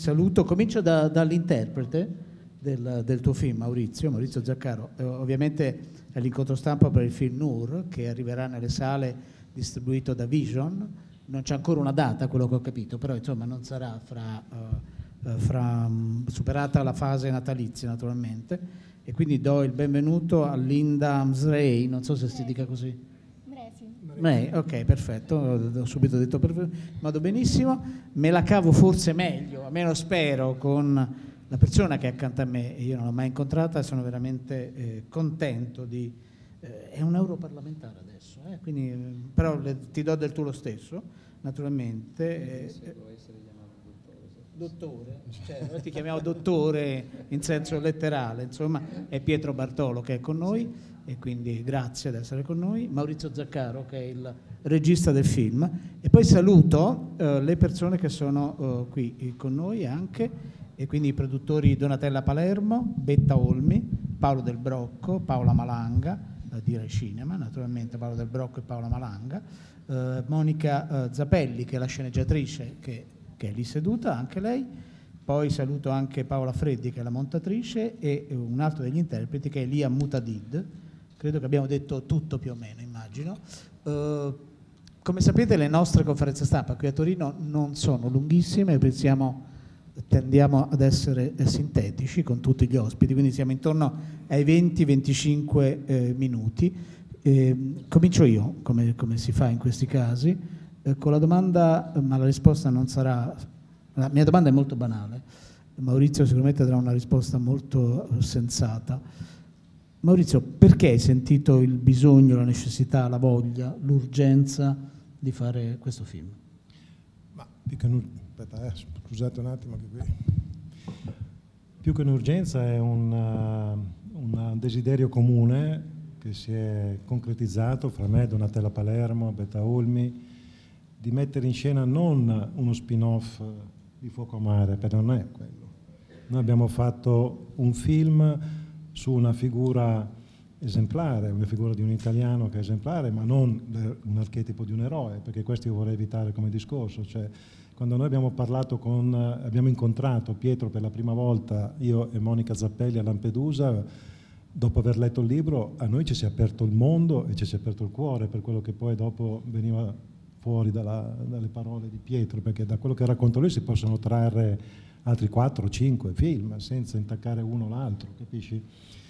saluto. Comincio dall'interprete del tuo film, Maurizio Zaccaro. Ovviamente è l'incontro stampa per il film Noor, che arriverà nelle sale, distribuito da Vision. Non c'è ancora una data, quello che ho capito, però insomma non sarà superata la fase natalizia, naturalmente. E quindi do il benvenuto a Linda Msrei, non so se si dica così. Ok, perfetto, ho subito detto in modo benissimo. Me la cavo forse meglio, almeno spero, con la persona che è accanto a me. Io non l'ho mai incontrata e sono veramente contento di... è un europarlamentare adesso, quindi, però ti do del tu lo stesso, naturalmente. Dottore, cioè, noi ti chiamiamo dottore in senso letterale, insomma, è Pietro Bartolo che è con noi e quindi grazie di essere con noi, Maurizio Zaccaro che è il regista del film, e poi saluto le persone che sono qui con noi anche, e quindi i produttori Donatella Palermo, Betta Olmi, Paolo Del Brocco, Paola Malanga, di Rai Cinema, naturalmente Paolo Del Brocco e Paola Malanga, Monica Zapelli che è la sceneggiatrice che è lì seduta, anche lei. Poi saluto anche Paola Freddi, che è la montatrice, e un altro degli interpreti, che è Lia Mutadid. Credo che abbiamo detto tutto più o meno, immagino. Come sapete, le nostre conferenze stampa qui a Torino non sono lunghissime, tendiamo ad essere sintetici con tutti gli ospiti, quindi siamo intorno ai 20-25 minuti. Comincio io, come si fa in questi casi, con la domanda, ma la risposta non sarà... La mia domanda è molto banale. Maurizio sicuramente darà una risposta molto sensata. Maurizio, perché hai sentito il bisogno, la necessità, la voglia, l'urgenza di fare questo film? Ma aspetta, scusate un attimo che qui... Più che un'urgenza è un desiderio comune che si è concretizzato fra me, Donatella Palermo, Betta Olmi, di mettere in scena non uno spin-off di Fuoco a Mare, perché non è quello. Noi abbiamo fatto un film su una figura esemplare, una figura di un italiano che è esemplare, ma non un archetipo di un eroe, perché questo io vorrei evitare come discorso. Cioè, quando noi abbiamo incontrato Pietro per la prima volta, io e Monica Zappelli a Lampedusa, dopo aver letto il libro, a noi ci si è aperto il mondo e ci si è aperto il cuore per quello che poi dopo veniva fuori dalle parole di Pietro, perché da quello che racconta lui si possono trarre altri 4-5 film senza intaccare uno o l'altro, capisci?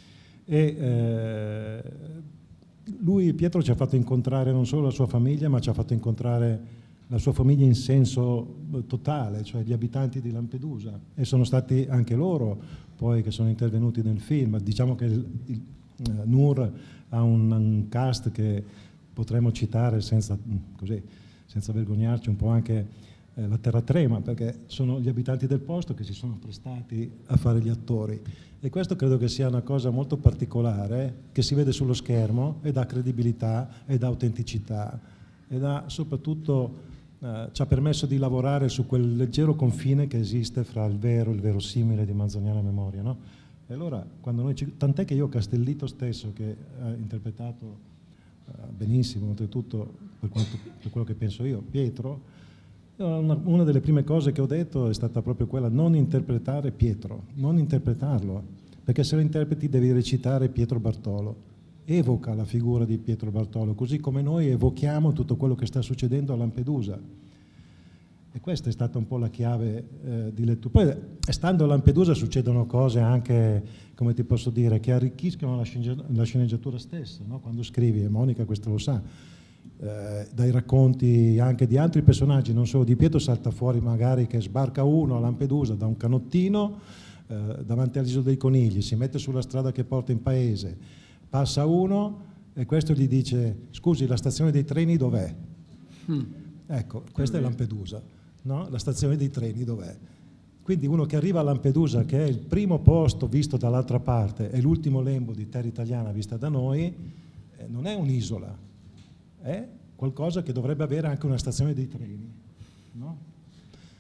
E Pietro ci ha fatto incontrare non solo la sua famiglia, ma ci ha fatto incontrare la sua famiglia in senso totale, cioè gli abitanti di Lampedusa, e sono stati anche loro poi che sono intervenuti nel film. Diciamo che Noor ha un cast che potremmo citare senza vergognarci, un po' anche la terra trema, perché sono gli abitanti del posto che si sono prestati a fare gli attori, e questo credo che sia una cosa molto particolare che si vede sullo schermo e dà credibilità e dà autenticità e soprattutto ci ha permesso di lavorare su quel leggero confine che esiste fra il vero e il verosimile di Manzoniana Memoria, no? E allora quando tant'è che io Castellito stesso, che ha interpretato benissimo, oltretutto per quello che penso io, Pietro, una delle prime cose che ho detto è stata proprio quella: non interpretare Pietro, non interpretarlo, perché se lo interpreti devi recitare Pietro Bartolo, evoca la figura di Pietro Bartolo, così come noi evochiamo tutto quello che sta succedendo a Lampedusa. E questa è stata un po' la chiave di lettura. Poi, stando a Lampedusa, succedono cose anche, come ti posso dire, che arricchiscono la sceneggiatura stessa, no? Quando scrivi, e Monica questo lo sa, dai racconti anche di altri personaggi, non solo di Pietro, salta fuori magari che sbarca uno a Lampedusa da un canottino davanti all'Isola dei Conigli, si mette sulla strada che porta in paese, passa uno e questo gli dice: scusi, la stazione dei treni dov'è? Ecco, questa è Lampedusa. No? La stazione dei treni dov'è? Quindi uno che arriva a Lampedusa, che è il primo posto visto dall'altra parte e l'ultimo lembo di terra italiana vista da noi, non è un'isola, è qualcosa che dovrebbe avere anche una stazione dei treni, no?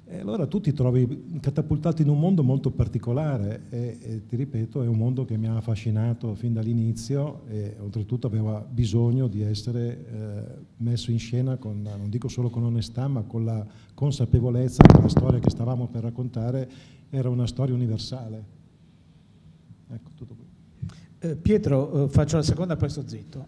E allora tu ti trovi catapultato in un mondo molto particolare e ti ripeto, è un mondo che mi ha affascinato fin dall'inizio e oltretutto aveva bisogno di essere messo in scena con, non dico solo con onestà, ma con la consapevolezza che la storia che stavamo per raccontare era una storia universale. Ecco, tutto qui. Pietro, faccio la seconda, poi sto zitto.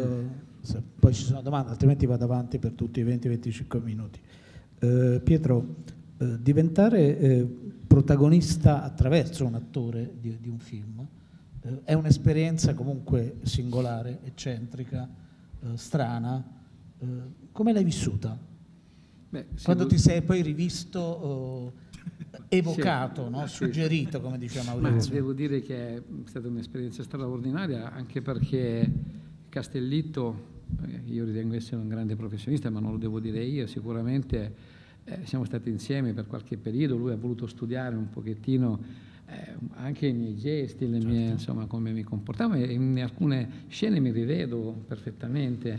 Poi ci sono domande, altrimenti vado avanti per tutti i 20-25 minuti. Pietro, diventare protagonista attraverso un attore di un film è un'esperienza comunque singolare, eccentrica, strana. Come l'hai vissuta? Beh, quando ti sei poi rivisto, evocato, no? Suggerito, come diceva Maurizio? Ma devo dire che è stata un'esperienza straordinaria, anche perché Castellitto, io ritengo essere un grande professionista, ma non lo devo dire io, sicuramente siamo stati insieme per qualche periodo, lui ha voluto studiare un pochettino anche i miei gesti, le mie, insomma, come mi comportavo, e in alcune scene mi rivedo perfettamente.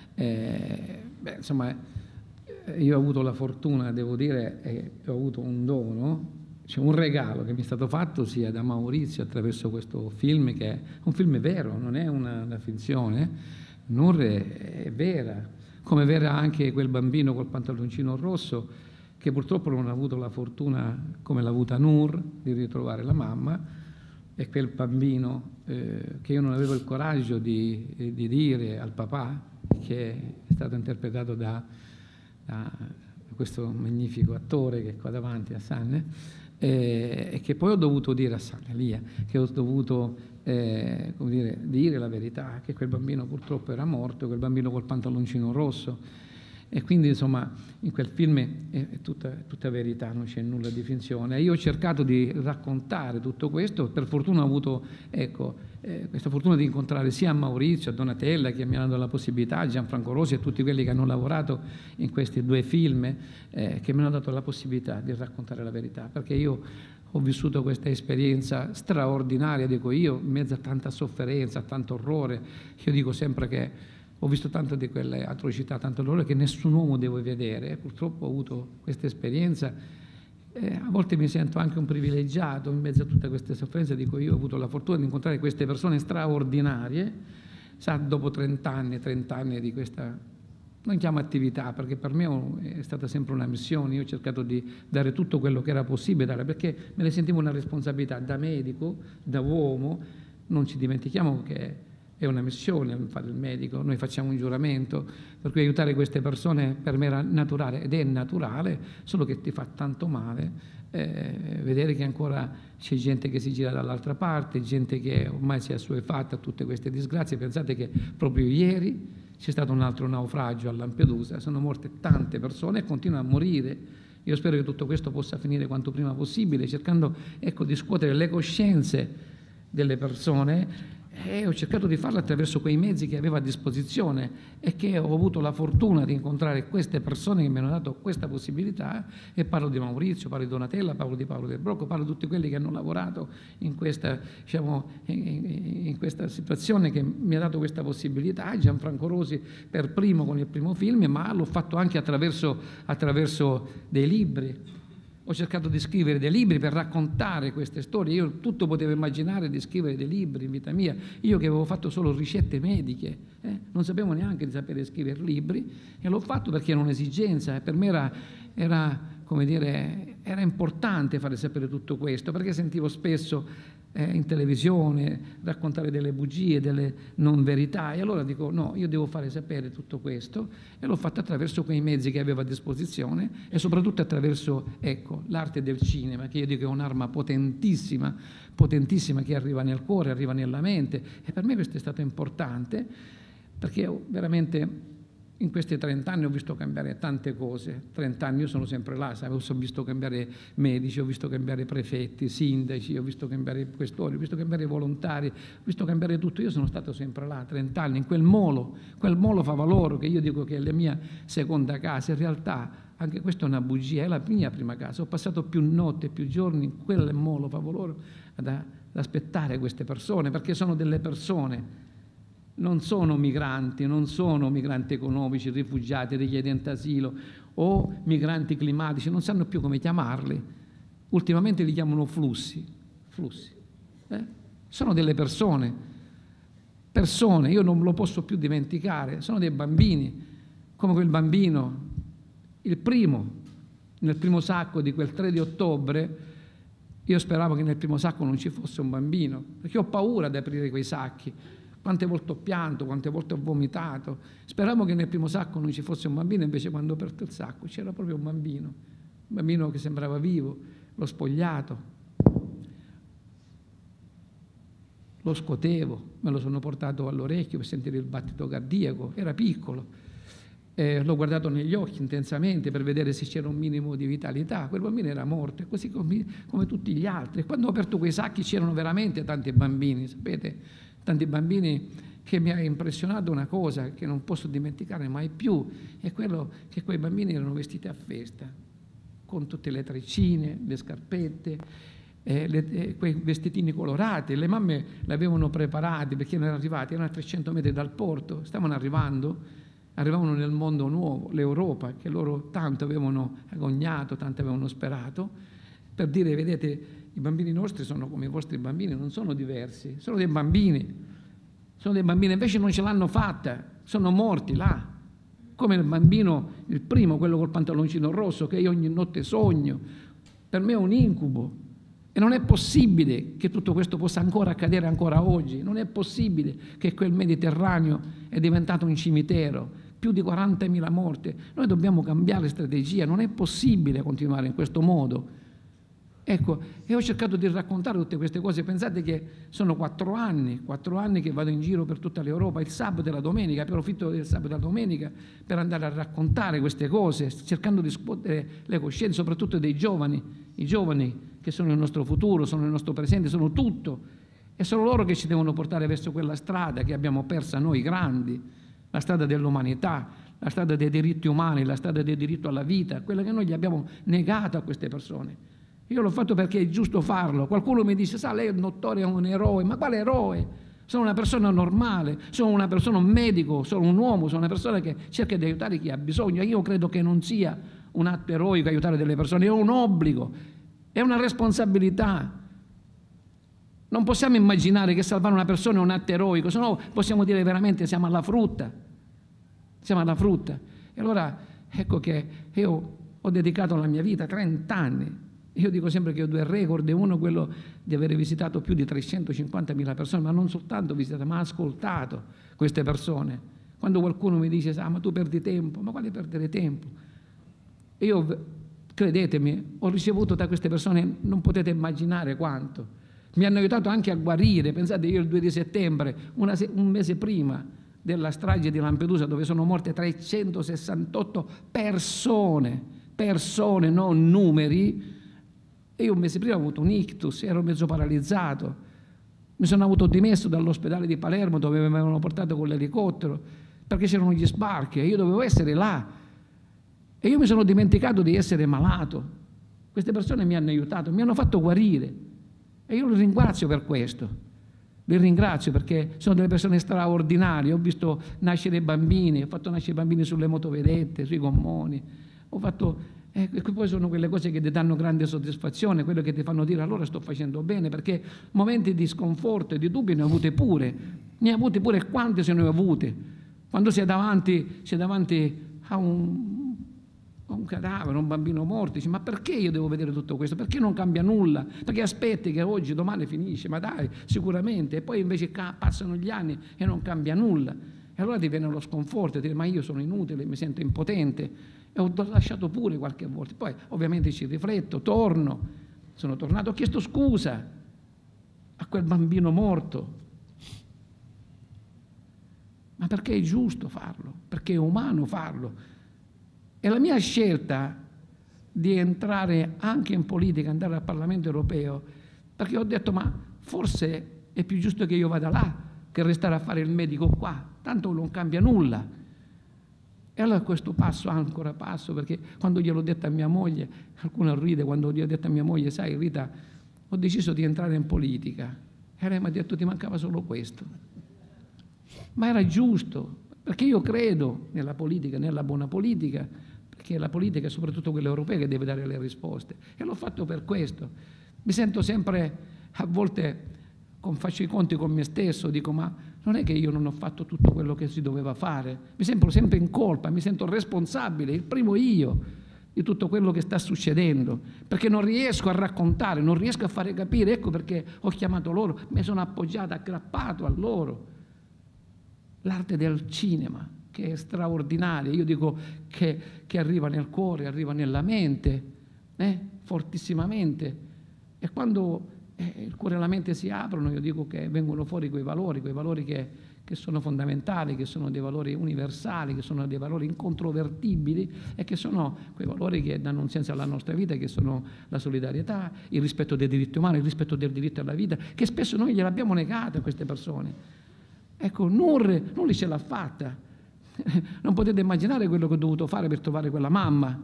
Insomma, io ho avuto la fortuna, devo dire, ho avuto un dono, cioè un regalo che mi è stato fatto sia da Maurizio attraverso questo film, che è un film vero, non è una finzione. Nur è vera, come vera anche quel bambino col pantaloncino rosso, che purtroppo non ha avuto la fortuna, come l'ha avuta Nur, di ritrovare la mamma, e quel bambino che io non avevo il coraggio di dire al papà, che è stato interpretato da questo magnifico attore che è qua davanti, Hassan, e che poi ho dovuto dire a Hassan Elia, che ho dovuto come dire la verità, che quel bambino purtroppo era morto, quel bambino col pantaloncino rosso. E quindi insomma in quel film è tutta verità, non c'è nulla di finzione. Io ho cercato di raccontare tutto questo, per fortuna ho avuto questa fortuna di incontrare sia Maurizio, a Donatella, che mi hanno dato la possibilità, Gianfranco Rosi e tutti quelli che hanno lavorato in questi due film, che mi hanno dato la possibilità di raccontare la verità, perché io ho vissuto questa esperienza straordinaria, dico io, in mezzo a tanta sofferenza, a tanto orrore. Io dico sempre che ho visto tanto di quelle atrocità, tanto dolore che nessun uomo deve vedere. Purtroppo ho avuto questa esperienza. A volte mi sento anche un privilegiato in mezzo a tutte queste sofferenze. Dico, io ho avuto la fortuna di incontrare queste persone straordinarie, sa, dopo 30 anni di questa, non chiamo attività, perché per me è stata sempre una missione. Io ho cercato di dare tutto quello che era possibile dare, perché me ne sentivo una responsabilità da medico, da uomo. Non ci dimentichiamo che è una missione fare il medico, noi facciamo un giuramento, per cui aiutare queste persone per me era naturale, ed è naturale, solo che ti fa tanto male vedere che ancora c'è gente che si gira dall'altra parte, gente che ormai si è assuefatta a tutte queste disgrazie. Pensate che proprio ieri c'è stato un altro naufragio a Lampedusa, sono morte tante persone e continuano a morire. Io spero che tutto questo possa finire quanto prima possibile, cercando di scuotere le coscienze delle persone. E ho cercato di farlo attraverso quei mezzi che avevo a disposizione, e che ho avuto la fortuna di incontrare queste persone che mi hanno dato questa possibilità. E parlo di Maurizio, parlo di Donatella, parlo di Paolo Del Brocco, parlo di tutti quelli che hanno lavorato in questa, in questa situazione, che mi ha dato questa possibilità. Gianfranco Rosi per primo con il primo film, ma l'ho fatto anche attraverso dei libri. Ho cercato di scrivere dei libri per raccontare queste storie. Io tutto potevo immaginare di scrivere dei libri in vita mia. Io che avevo fatto solo ricette mediche, non sapevo neanche di sapere scrivere libri, e l'ho fatto perché era un'esigenza, e per me era importante fare sapere tutto questo, perché sentivo spesso in televisione raccontare delle bugie, delle non verità, e allora dico no, io devo fare sapere tutto questo, e l'ho fatto attraverso quei mezzi che avevo a disposizione, e soprattutto attraverso l'arte del cinema, che io dico è un'arma potentissima che arriva nel cuore, arriva nella mente. E per me questo è stato importante, perché veramente in questi 30 anni ho visto cambiare tante cose. 30 anni io sono sempre là, ho visto cambiare medici, ho visto cambiare prefetti, sindaci, ho visto cambiare questori, ho visto cambiare volontari, ho visto cambiare tutto. Io sono stato sempre là, 30 anni, in quel molo Favaloro, che io dico che è la mia seconda casa. In realtà anche questa è una bugia, è la mia prima casa. Ho passato più notti e più giorni in quel molo Favaloro ad aspettare queste persone, perché sono delle persone. Non sono migranti economici, rifugiati, richiedenti asilo o migranti climatici, non sanno più come chiamarli, ultimamente li chiamano flussi. Sono delle persone, io non lo posso più dimenticare, sono dei bambini, come quel bambino, nel primo sacco di quel 3 di ottobre, io speravo che nel primo sacco non ci fosse un bambino, perché ho paura di aprire quei sacchi. Quante volte ho pianto, quante volte ho vomitato. Speravo che nel primo sacco non ci fosse un bambino, invece quando ho aperto il sacco c'era proprio un bambino che sembrava vivo, l'ho spogliato, lo scotevo, me lo sono portato all'orecchio per sentire il battito cardiaco, era piccolo. L'ho guardato negli occhi intensamente per vedere se c'era un minimo di vitalità. Quel bambino era morto, così come tutti gli altri. E quando ho aperto quei sacchi c'erano veramente tanti bambini, sapete? Tanti bambini, che mi ha impressionato una cosa che non posso dimenticare mai più, è quello che quei bambini erano vestiti a festa, con tutte le treccine, le scarpette, quei vestitini colorati. Le mamme li avevano preparati perché erano arrivati, erano a 300 metri dal porto, stavano arrivavano nel mondo nuovo, l'Europa, che loro tanto avevano agognato, tanto avevano sperato, per dire, vedete, i bambini nostri sono come i vostri bambini, non sono diversi, sono dei bambini, invece non ce l'hanno fatta, sono morti là, come il bambino, il primo, quello col pantaloncino rosso, che io ogni notte sogno, per me è un incubo. E non è possibile che tutto questo possa ancora accadere ancora oggi, non è possibile che quel Mediterraneo è diventato un cimitero, più di 40.000 morti. Noi dobbiamo cambiare strategia, non è possibile continuare in questo modo. Ecco, e ho cercato di raccontare tutte queste cose. Pensate che sono 4 anni che vado in giro per tutta l'Europa, il sabato e la domenica, approfitto del sabato e la domenica per andare a raccontare queste cose, cercando di scuotere le coscienze, soprattutto dei giovani, i giovani che sono il nostro futuro, sono il nostro presente, sono tutto. E sono loro che ci devono portare verso quella strada che abbiamo persa noi grandi, la strada dell'umanità, la strada dei diritti umani, la strada del diritto alla vita, quella che noi gli abbiamo negato a queste persone. Io l'ho fatto perché è giusto farlo. Qualcuno mi dice, sa, lei è un dottore, è un eroe. Ma quale eroe? Sono una persona normale, sono una persona, un medico, sono un uomo, sono una persona che cerca di aiutare chi ha bisogno. Io credo che non sia un atto eroico aiutare delle persone, è un obbligo, è una responsabilità. Non possiamo immaginare che salvare una persona è un atto eroico, se no possiamo dire veramente siamo alla frutta. Siamo alla frutta. E allora ecco che io ho dedicato la mia vita 30 anni. Io dico sempre che ho 2 record, uno quello di aver visitato più di 350.000 persone, ma non soltanto visitato, ma ascoltato queste persone. Quando qualcuno mi dice, ma tu perdi tempo, ma quale perdere tempo? E io, credetemi, ho ricevuto da queste persone, non potete immaginare quanto. Mi hanno aiutato anche a guarire. Pensate, io il 2 di settembre, un mese prima della strage di Lampedusa, dove sono morte 368 persone, non numeri. E io un mese prima ho avuto un ictus, ero mezzo paralizzato, mi sono avuto dimesso dall'ospedale di Palermo dove mi avevano portato con l'elicottero perché c'erano gli sbarchi e io dovevo essere là e io mi sono dimenticato di essere malato. Queste persone mi hanno aiutato, mi hanno fatto guarire e io li ringrazio per questo, li ringrazio perché sono delle persone straordinarie. Ho visto nascere i bambini, ho fatto nascere i bambini sulle motovedette, sui gommoni, ho fatto... E poi sono quelle cose che ti danno grande soddisfazione, quello che ti fanno dire allora sto facendo bene, perché momenti di sconforto e di dubbio ne ho avuti pure, quante se ne ho avute. Quando si è davanti a un cadavere, un bambino morto, dici ma perché io devo vedere tutto questo? Perché non cambia nulla? Perché aspetti che oggi, domani finisce, ma dai, sicuramente, e poi invece passano gli anni e non cambia nulla. E allora ti viene lo sconforto e dire ma io sono inutile, mi sento impotente. E ho lasciato pure qualche volta. Poi ovviamente ci rifletto, sono tornato, ho chiesto scusa a quel bambino morto. Ma perché è giusto farlo, perché è umano farlo. E la mia scelta di entrare anche in politica, andare al Parlamento europeo, perché ho detto ma forse è più giusto che io vada là che restare a fare il medico qua, tanto non cambia nulla. E allora questo ancora passo, perché quando gliel'ho detto a mia moglie, qualcuno ride, quando gli ho detto a mia moglie, sai Rita, ho deciso di entrare in politica. E lei mi ha detto ti mancava solo questo. Ma era giusto, perché io credo nella politica, nella buona politica, perché la politica è soprattutto quella europea che deve dare le risposte, e l'ho fatto per questo. Mi sento sempre, a volte faccio i conti con me stesso, dico ma non è che io non ho fatto tutto quello che si doveva fare, mi sento sempre in colpa, mi sento responsabile, il primo io, di tutto quello che sta succedendo, perché non riesco a raccontare, non riesco a fare capire, ecco perché ho chiamato loro, mi sono appoggiato, aggrappato a loro. L'arte del cinema, che è straordinaria, io dico che arriva nel cuore, arriva nella mente, fortissimamente, e quando il cuore e la mente si aprono, io dico che vengono fuori quei valori che sono fondamentali, che sono dei valori universali, che sono dei valori incontrovertibili e che sono quei valori che danno un senso alla nostra vita, che sono la solidarietà, il rispetto dei diritti umani, il rispetto del diritto alla vita, che spesso noi gliel'abbiamo negato a queste persone. Ecco, Nur ce l'ha fatta. Non potete immaginare quello che ho dovuto fare per trovare quella mamma.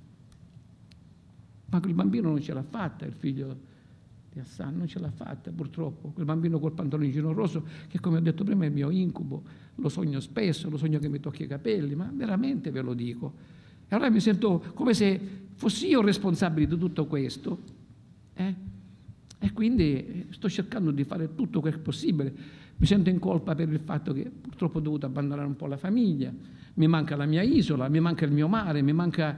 Ma quel bambino non ce l'ha fatta, il figlio di Hassan non ce l'ha fatta, purtroppo. Quel bambino col pantaloncino rosso, che come ho detto prima è il mio incubo, lo sogno spesso, lo sogno che mi tocchi i capelli, ma veramente ve lo dico. E allora mi sento come se fossi io responsabile di tutto questo, e quindi sto cercando di fare tutto quel possibile. Mi sento in colpa per il fatto che purtroppo ho dovuto abbandonare un po' la famiglia, mi manca la mia isola, mi manca il mio mare, mi manca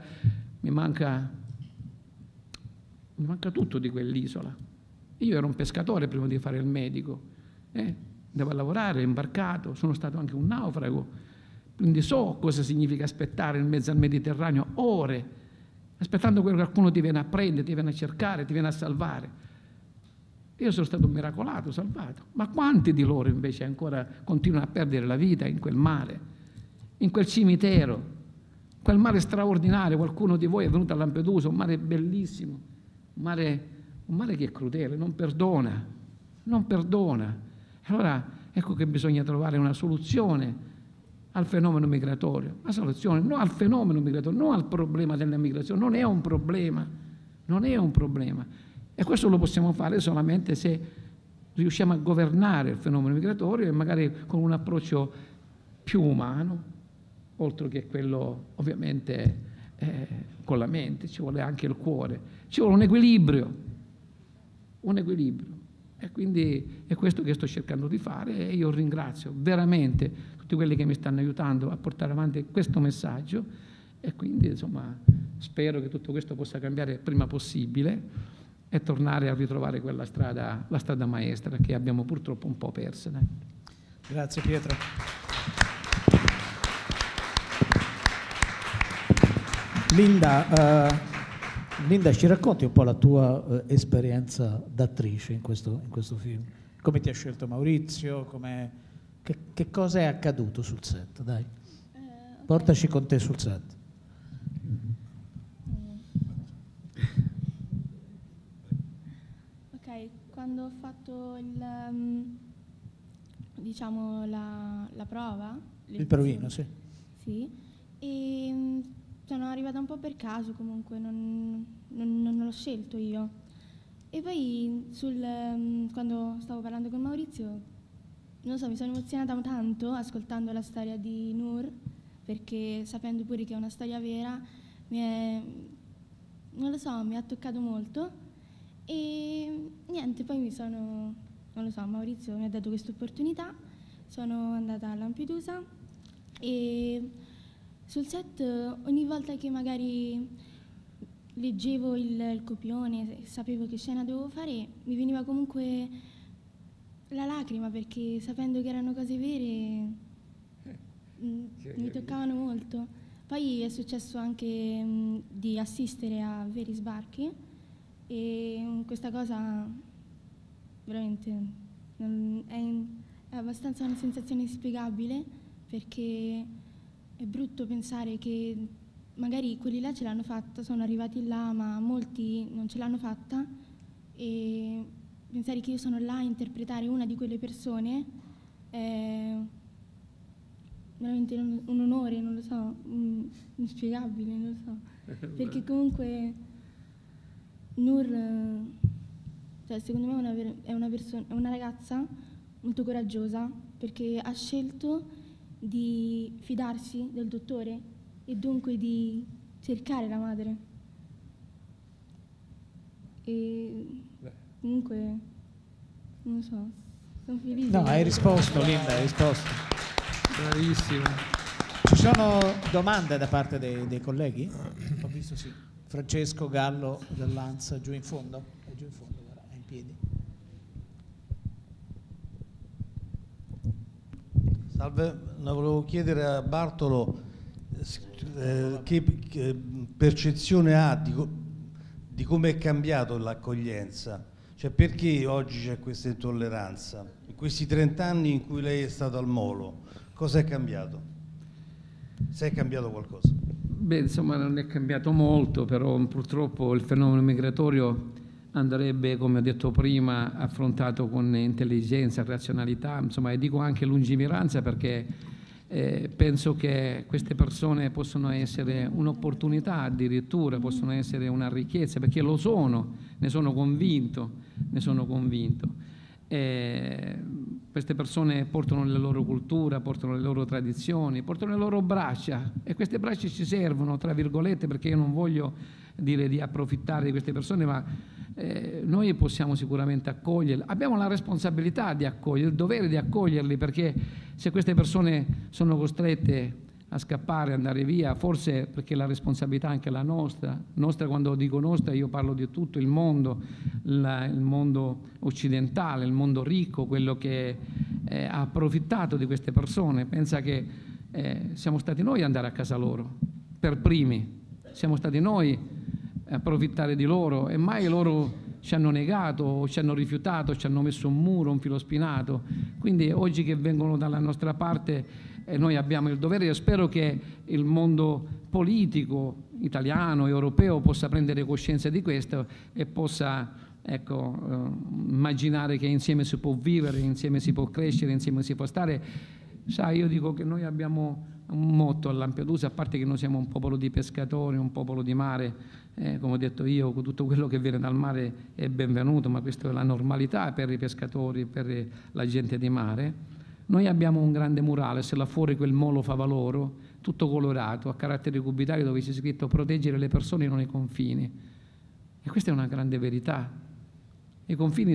tutto di quell'isola. Io ero un pescatore prima di fare il medico, andavo a lavorare, imbarcato, sono stato anche un naufrago, quindi so cosa significa aspettare in mezzo al Mediterraneo ore, aspettando che qualcuno ti viene a prendere, ti viene a cercare, ti viene a salvare. Io sono stato un miracolato, salvato, ma quanti di loro invece ancora continuano a perdere la vita in quel mare, in quel cimitero, quel mare straordinario? Qualcuno di voi è venuto a Lampedusa, un mare bellissimo, un mare che è crudele, non perdona. Allora ecco che bisogna trovare una soluzione al fenomeno migratorio, una soluzione non al fenomeno migratorio, non al problema della migrazione, non è un problema. E questo lo possiamo fare solamente se riusciamo a governare il fenomeno migratorio e magari con un approccio più umano, oltre che quello ovviamente con la mente, ci vuole anche il cuore, ci vuole un equilibrio. E quindi è questo che sto cercando di fare, e io ringrazio veramente tutti quelli che mi stanno aiutando a portare avanti questo messaggio, e quindi insomma spero che tutto questo possa cambiare il prima possibile e tornare a ritrovare quella strada, la strada maestra che abbiamo purtroppo un po' persa. Grazie Pietro. Linda, ci racconti un po' la tua esperienza d'attrice in questo film? Come ti ha scelto Maurizio? Che cosa è accaduto sul set? Dai, portaci con te sul set. Ok, quando ho fatto la prova, Il provino, sì. Sì, e sono arrivata un po' per caso, comunque non l'ho scelto io. E poi quando stavo parlando con Maurizio, non so, mi sono emozionata tanto ascoltando la storia di Nur, perché sapendo pure che è una storia vera, non lo so, mi ha toccato molto. E niente, poi non lo so, Maurizio mi ha dato questa opportunità, sono andata a Lampedusa e sul set ogni volta che magari leggevo il copione, sapevo che scena dovevo fare, mi veniva comunque la lacrima, perché sapendo che erano cose vere mi toccavano molto. Poi è successo anche di assistere a veri sbarchi, e questa cosa veramente è abbastanza una sensazione inspiegabile, perché è brutto pensare che magari quelli là ce l'hanno fatta, sono arrivati là, ma molti non ce l'hanno fatta, e pensare che io sono là a interpretare una di quelle persone è veramente un onore, non lo so, inspiegabile, non lo so, perché comunque Nur, cioè, secondo me è una ragazza molto coraggiosa, perché ha scelto di fidarsi del dottore e dunque di cercare la madre. E comunque, non so, sono felice. No, hai risposto, Linda, hai risposto. Bravissima. Ci sono domande da parte dei colleghi? Ho visto, sì. Francesco Gallo dell'Ansa, giù in fondo. È giù in fondo, guarda, è in piedi. Salve, volevo chiedere a Bartolo che percezione ha di come è cambiato l'accoglienza, cioè perché oggi c'è questa intolleranza, in questi 30 anni in cui lei è stato al Molo, cosa è cambiato? Se è cambiato qualcosa? Beh, insomma, non è cambiato molto, però purtroppo il fenomeno migratorio andrebbe, come ho detto prima, affrontato con intelligenza, razionalità, insomma, e dico anche lungimiranza, perché penso che queste persone possono essere un'opportunità, addirittura possono essere una ricchezza, perché lo sono, ne sono convinto. Queste persone portano la loro cultura, portano le loro tradizioni, portano le loro braccia, e queste braccia ci servono, tra virgolette, perché io non voglio dire di approfittare di queste persone, ma noi possiamo sicuramente accoglierli, abbiamo la responsabilità di accoglierli, il dovere di accoglierli, perché se queste persone sono costrette a scappare, andare via, forse perché la responsabilità è anche la nostra, quando dico nostra io parlo di tutto il mondo, il mondo occidentale, il mondo ricco, quello che ha approfittato di queste persone. Pensa che siamo stati noi ad andare a casa loro, per primi, siamo stati noi a approfittare di loro, e mai loro ci hanno negato, ci hanno rifiutato, ci hanno messo un muro, un filo spinato. Quindi oggi che vengono dalla nostra parte, noi abbiamo il dovere. Io spero che il mondo politico italiano, europeo, possa prendere coscienza di questo e possa, immaginare che insieme si può vivere, insieme si può crescere, insieme si può stare. Sai, io dico che noi abbiamo un motto a Lampedusa, a parte che noi siamo un popolo di pescatori, un popolo di mare, come ho detto io, tutto quello che viene dal mare è benvenuto, ma questa è la normalità per i pescatori, per la gente di mare. Noi abbiamo un grande murales là fuori, quel Molo Favaloro, tutto colorato, a caratteri cubitali, dove c'è scritto proteggere le persone non i confini. E questa è una grande verità. I confini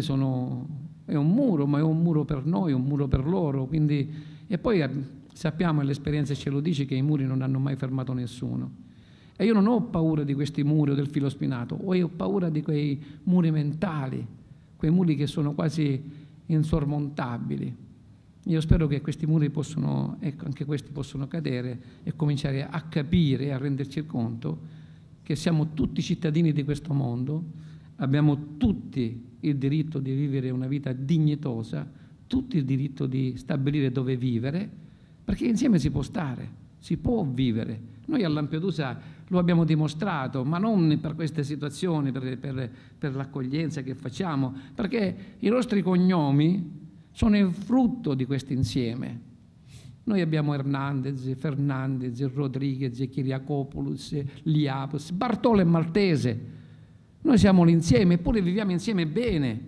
è un muro, ma è un muro per noi, un muro per loro. Quindi, e poi sappiamo, e l'esperienza ce lo dice, che i muri non hanno mai fermato nessuno. E io non ho paura di questi muri o del filo spinato, ho paura di quei muri mentali, quei muri che sono quasi insormontabili. Io spero che questi muri anche questi possono cadere, e cominciare a capire e a renderci conto che siamo tutti cittadini di questo mondo, abbiamo tutti il diritto di vivere una vita dignitosa, tutti il diritto di stabilire dove vivere, perché insieme si può stare, si può vivere. Noi a Lampedusa lo abbiamo dimostrato, ma non per queste situazioni, per l'accoglienza che facciamo, perché i nostri cognomi sono il frutto di questo insieme. Noi abbiamo Hernandez, Fernandez, Rodriguez, Kyriakopoulos, Liapos, Bartolo è maltese. Noi siamo l'insieme, eppure viviamo insieme bene.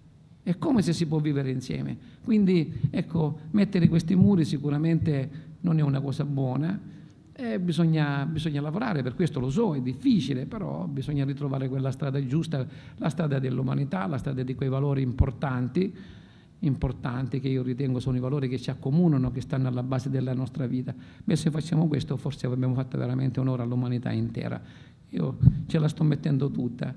È come se si può vivere insieme. Quindi, mettere questi muri sicuramente non è una cosa buona. Bisogna lavorare, per questo lo so, è difficile, però bisogna ritrovare quella strada giusta, la strada dell'umanità, la strada di quei valori importanti che io ritengo sono i valori che ci accomunano, che stanno alla base della nostra vita. Beh, se facciamo questo forse abbiamo fatto veramente onore all'umanità intera. Io ce la sto mettendo tutta,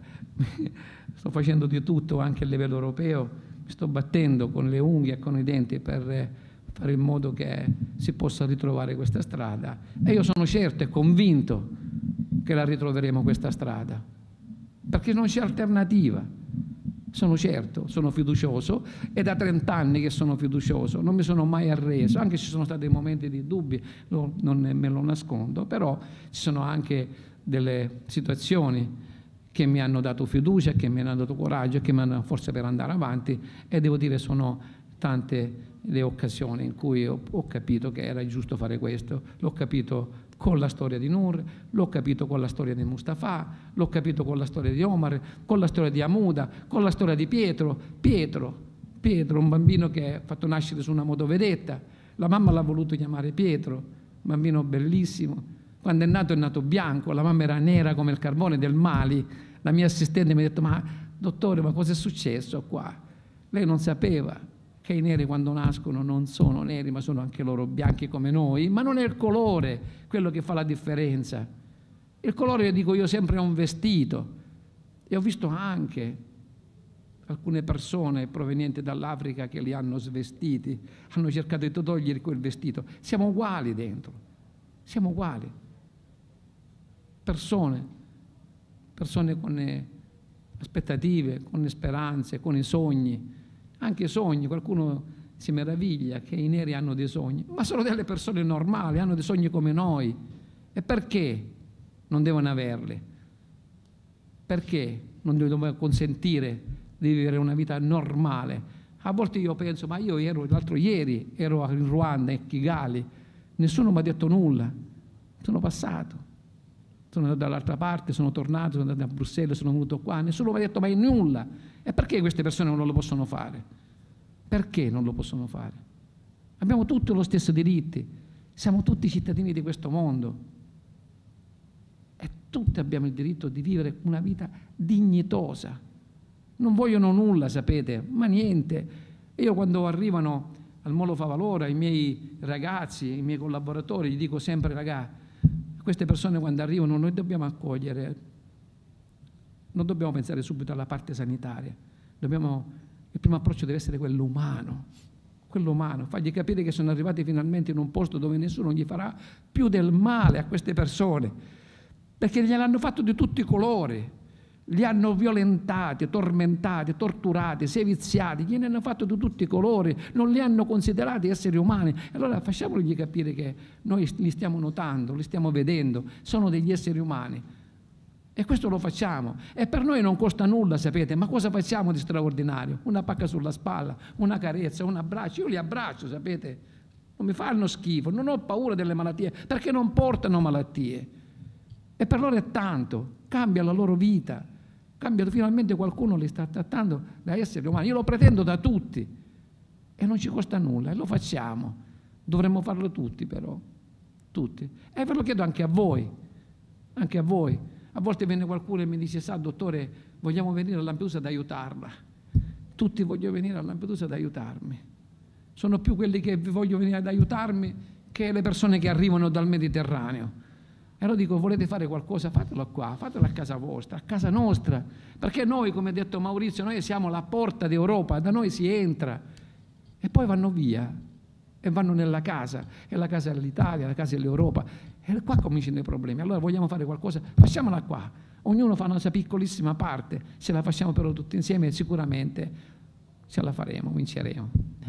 sto facendo di tutto anche a livello europeo, mi sto battendo con le unghie e con i denti per fare in modo che si possa ritrovare questa strada, e io sono certo e convinto che la ritroveremo questa strada, perché non c'è alternativa. Sono certo, sono fiducioso, e da 30 anni che sono fiducioso, non mi sono mai arreso, anche se ci sono stati momenti di dubbi, non me lo nascondo, però ci sono anche delle situazioni che mi hanno dato fiducia, che mi hanno dato coraggio, che mi hanno forza per andare avanti, e devo dire sono tante le occasioni in cui ho capito che era giusto fare questo. L'ho capito con la storia di Noor, l'ho capito con la storia di Mustafa, l'ho capito con la storia di Omar, con la storia di Amuda, con la storia di Pietro, un bambino che ha fatto nascere su una motovedetta, la mamma l'ha voluto chiamare Pietro, un bambino bellissimo, Quando è nato bianco, la mamma era nera come il carbone del Mali. La mia assistente mi ha detto: ma dottore, ma cosa è successo qua? Lei non sapeva che i neri quando nascono non sono neri, ma sono anche loro bianchi come noi, ma non è il colore quello che fa la differenza. Il colore, io dico io, sempre è un vestito. E ho visto anche alcune persone provenienti dall'Africa che li hanno svestiti, hanno cercato di togliere quel vestito. Siamo uguali dentro, siamo uguali. Persone con aspettative, con speranze, con i sogni, anche sogni. Qualcuno si meraviglia che i neri hanno dei sogni, ma sono delle persone normali, hanno dei sogni come noi. E perché non devono averli? Perché non dobbiamo consentire di vivere una vita normale? A volte io penso, ma io l'altro ieri ero in Ruanda, in Kigali, nessuno mi ha detto nulla, sono passato. Sono andato dall'altra parte, sono tornato, sono andato a Bruxelles, sono venuto qua, nessuno mi ha detto mai nulla. E perché queste persone non lo possono fare? Perché non lo possono fare? Abbiamo tutti lo stesso diritti, siamo tutti cittadini di questo mondo e tutti abbiamo il diritto di vivere una vita dignitosa. Non vogliono nulla, sapete, ma niente. Io quando arrivano al Molo Favaloro, i miei ragazzi, i miei collaboratori, gli dico sempre: ragazzi, queste persone quando arrivano noi dobbiamo accogliere, non dobbiamo pensare subito alla parte sanitaria, il primo approccio deve essere quello umano, fargli capire che sono arrivati finalmente in un posto dove nessuno gli farà più del male a queste persone, perché gliel'hanno fatto di tutti i colori, li hanno violentati, tormentati, torturati, seviziati, gliene hanno fatto di tutti i colori, non li hanno considerati esseri umani. Allora facciamogli capire che noi li stiamo notando, li stiamo vedendo, sono degli esseri umani. E questo lo facciamo. E per noi non costa nulla, sapete, ma cosa facciamo di straordinario? Una pacca sulla spalla, una carezza, un abbraccio. Io li abbraccio, sapete, non mi fanno schifo, non ho paura delle malattie, perché non portano malattie. E per loro è tanto, cambia la loro vita. Finalmente qualcuno li sta trattando da esseri umani. Io lo pretendo da tutti e non ci costa nulla e lo facciamo. Dovremmo farlo tutti, però, tutti. E ve lo chiedo anche a voi, anche a voi. A volte viene qualcuno e mi dice: sa dottore, vogliamo venire a Lampedusa ad aiutarla. Tutti vogliono venire a Lampedusa ad aiutarmi. Sono più quelli che vogliono venire ad aiutarmi che le persone che arrivano dal Mediterraneo. E allora dico: volete fare qualcosa? Fatelo qua, fatelo a casa vostra, a casa nostra, perché noi, come ha detto Maurizio, noi siamo la porta d'Europa, da noi si entra e poi vanno via e vanno nella casa, e la casa dell'Italia, la casa dell'Europa, e qua cominciano i problemi. Allora vogliamo fare qualcosa? Facciamola qua, ognuno fa una sua piccolissima parte, se la facciamo però tutti insieme sicuramente ce la faremo, vinceremo.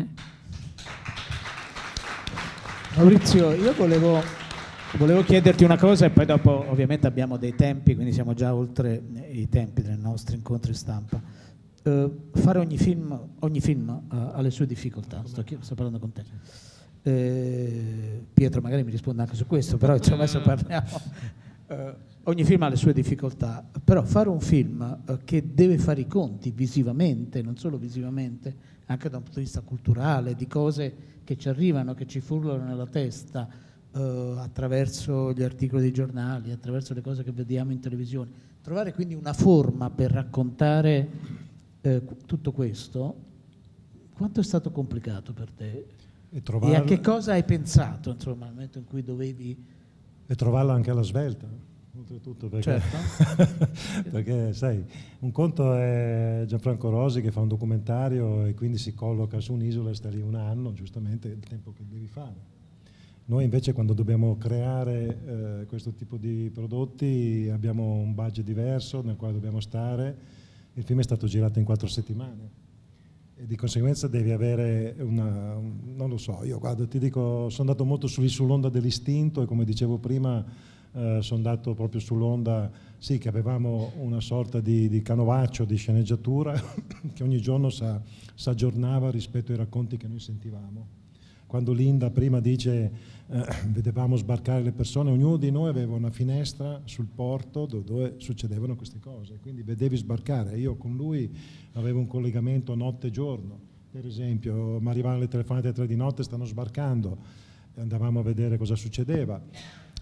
Maurizio, io volevo chiederti una cosa e poi dopo ovviamente abbiamo dei tempi, quindi siamo già oltre i tempi dei nostri incontri stampa. Fare ogni film ha le sue difficoltà, sto parlando con te. Pietro magari mi risponde anche su questo, però insomma adesso parliamo. Ogni film ha le sue difficoltà, però fare un film che deve fare i conti visivamente, non solo visivamente, anche da un punto di vista culturale, di cose che ci arrivano, che ci frullano nella testa, attraverso gli articoli dei giornali, attraverso le cose che vediamo in televisione. Trovare quindi una forma per raccontare tutto questo, quanto è stato complicato per te? E a che cosa hai pensato, insomma, nel momento in cui dovevi... E trovarla anche alla svelta, oltretutto, perché, certo. perché sai, un conto è Gianfranco Rosi che fa un documentario e quindi si colloca su un'isola e sta lì un anno, giustamente il tempo che devi fare. Noi invece quando dobbiamo creare questo tipo di prodotti abbiamo un budget diverso nel quale dobbiamo stare. Il film è stato girato in 4 settimane e di conseguenza devi avere non lo so, io guarda, ti dico, sono andato molto sull'onda dell'istinto e come dicevo prima sono andato proprio sull'onda, sì, che avevamo una sorta di canovaccio, di sceneggiatura che ogni giorno si aggiornava rispetto ai racconti che noi sentivamo. Quando Linda prima dice vedevamo sbarcare le persone, ognuno di noi aveva una finestra sul porto dove succedevano queste cose, quindi vedevi sbarcare. Io con lui avevo un collegamento notte e giorno, per esempio mi arrivavano le telefonate alle 3 di notte, stanno sbarcando, e andavamo a vedere cosa succedeva.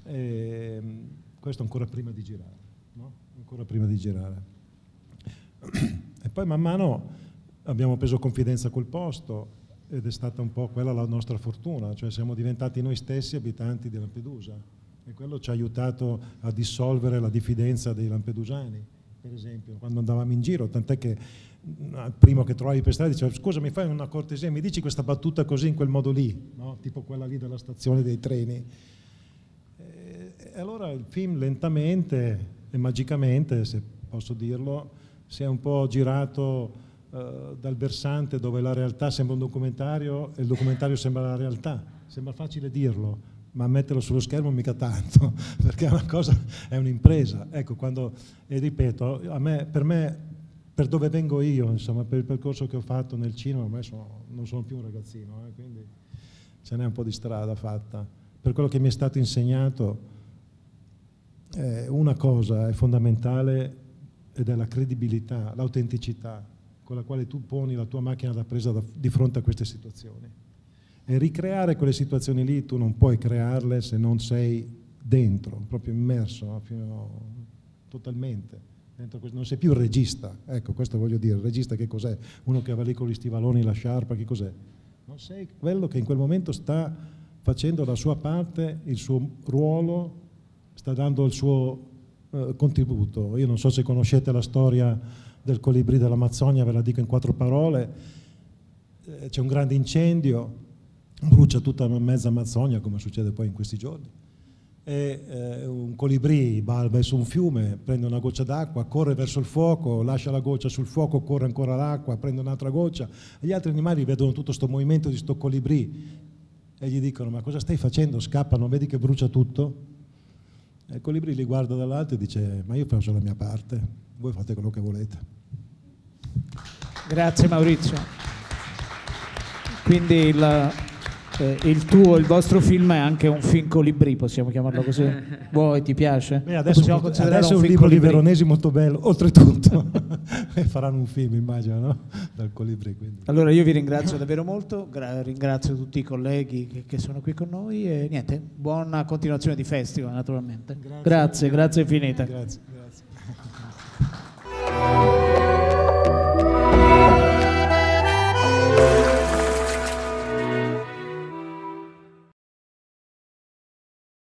Questo ancora prima di girare, no? Ancora prima di girare. E poi man mano abbiamo preso confidenza col posto ed è stata un po' quella la nostra fortuna, cioè siamo diventati noi stessi abitanti di Lampedusa e quello ci ha aiutato a dissolvere la diffidenza dei lampedusani, per esempio, quando andavamo in giro, tant'è che il primo che trovavi per strada diceva: scusa, mi fai una cortesia, mi dici questa battuta così in quel modo lì, no? Tipo quella lì della stazione dei treni. E allora il film lentamente e magicamente, se posso dirlo, si è un po' girato dal versante dove la realtà sembra un documentario e il documentario sembra la realtà. Sembra facile dirlo, ma metterlo sullo schermo mica tanto, perché è una cosa, è un'impresa. Ecco, quando, e ripeto, per me, per dove vengo io, insomma, per il percorso che ho fatto nel cinema, ormai non sono più un ragazzino, quindi ce n'è un po' di strada fatta. Per quello che mi è stato insegnato, una cosa è fondamentale ed è la credibilità, l'autenticità con la quale tu poni la tua macchina da presa di fronte a queste situazioni. E ricreare quelle situazioni lì tu non puoi crearle se non sei dentro, proprio immerso totalmente. Non sei più il regista, ecco, questo voglio dire. Il regista che cos'è? Uno che va lì con gli stivaloni, la sciarpa, che cos'è? Non sei quello che in quel momento sta facendo la sua parte, il suo ruolo, sta dando il suo contributo. Io non so se conoscete la storia del colibrì dell'Amazzonia, ve la dico in 4 parole. C'è un grande incendio, brucia tutta mezza Amazzonia, come succede poi in questi giorni, e un colibrì balba su un fiume, prende una goccia d'acqua, corre verso il fuoco, lascia la goccia sul fuoco, corre ancora l'acqua, prende un'altra goccia, e gli altri animali vedono tutto questo movimento di sto colibrì e gli dicono: ma cosa stai facendo? Scappa, non vedi che brucia tutto? E il colibrì li guarda dall'alto e dice: ma io faccio la mia parte, voi fate quello che volete. Grazie Maurizio. Quindi il vostro film è anche un film colibrì, possiamo chiamarlo così? Vuoi, ti piace? Adesso è un libro di Veronesi molto bello, oltretutto. E faranno un film, immagino, no? Dal colibrì. Quindi. Allora io vi ringrazio davvero molto, ringrazio tutti i colleghi che sono qui con noi e niente, buona continuazione di festival naturalmente. Grazie infinite. Grazie.